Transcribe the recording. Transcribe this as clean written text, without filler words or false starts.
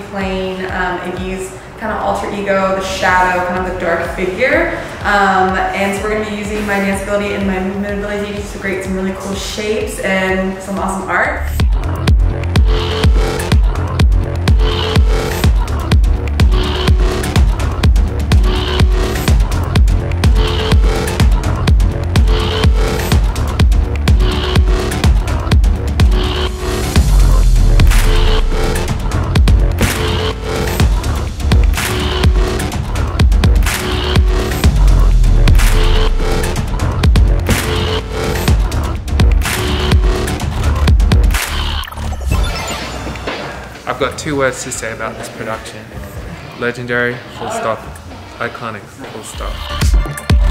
playing Iggy's kind of alter ego, the shadow, kind of the dark figure. And so we're going to be using my dance ability and my movement ability to create some really cool shapes and some awesome art. I've got two words to say about this production. Legendary, full stop. Iconic, full stop.